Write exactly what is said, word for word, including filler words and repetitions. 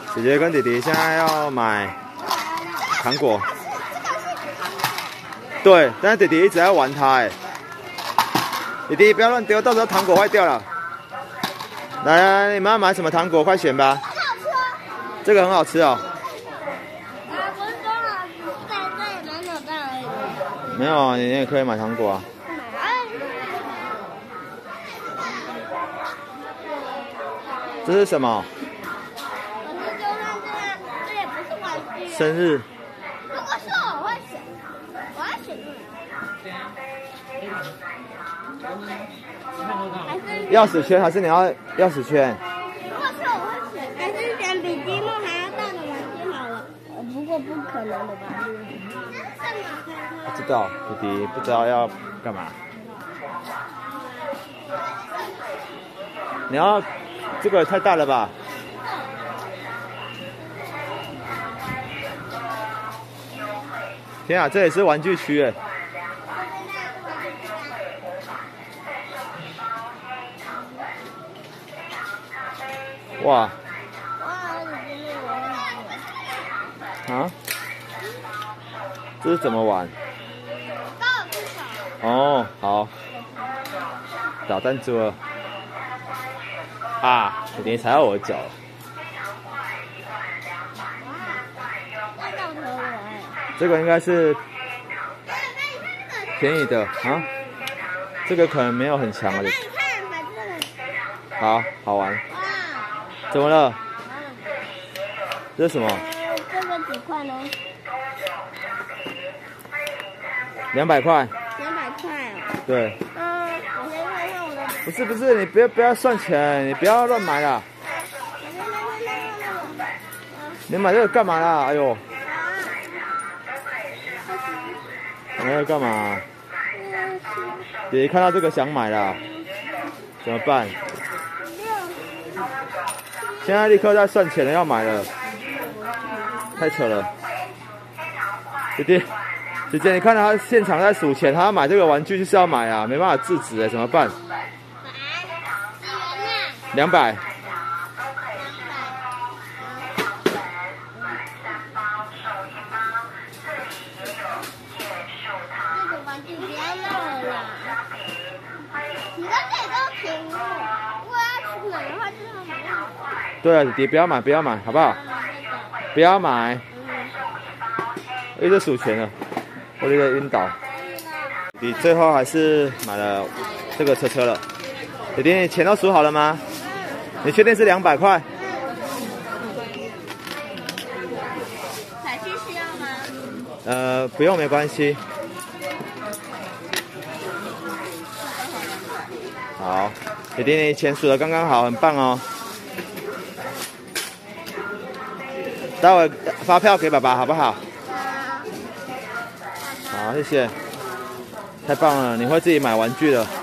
姐姐跟弟弟现在要买糖果。对，但是弟弟一直在玩它，哎，弟弟不要乱丢，到时候糖果坏掉了。来来，你们要买什么糖果？快选吧。这个很好吃哦。没有啊，你也可以买糖果啊。这是什么？生日。 如果是我会选，我要选这个。 钥匙圈还是你要钥匙圈？ 如果是我会选，还是选比积木还要大的玩具好了。不过不可能的吧？ 不知道，弟弟不知道要干嘛。你要这个太大了吧？天啊，这也是玩具区哎！哇！啊？这是怎么玩？哦，好。打弹珠了。啊！弟弟踩到我的脚。这个应该是便宜的啊，这个可能没有很强的。好好玩。怎么了？这是什么？ 这个几块呢？ 两百块。 两百块哦。 对。 嗯，我先看看我的。 不是不是，你不要不要算钱，你不要乱买啦。你买这个干嘛啦？哎呦！你要干嘛？姐姐看到这个想买啦，怎么办？现在立刻在算钱了，要买了，太扯了。姐姐，姐姐，你看他现场在数钱，他要买这个玩具就是要买啊，没办法制止哎，怎么办？两百。对啊，弟弟不要买，不要买，好不好？不要买。一直数钱了，我有点晕倒。弟弟最后还是买了这个车车了。弟弟，你钱都数好了吗？你确定是两百块？ 彩券需要吗？ 呃，不用，没关系。好，弟弟，你钱数的刚刚好，很棒哦。待会发票给爸爸好不好？好，谢谢，太棒了，你会自己买玩具了。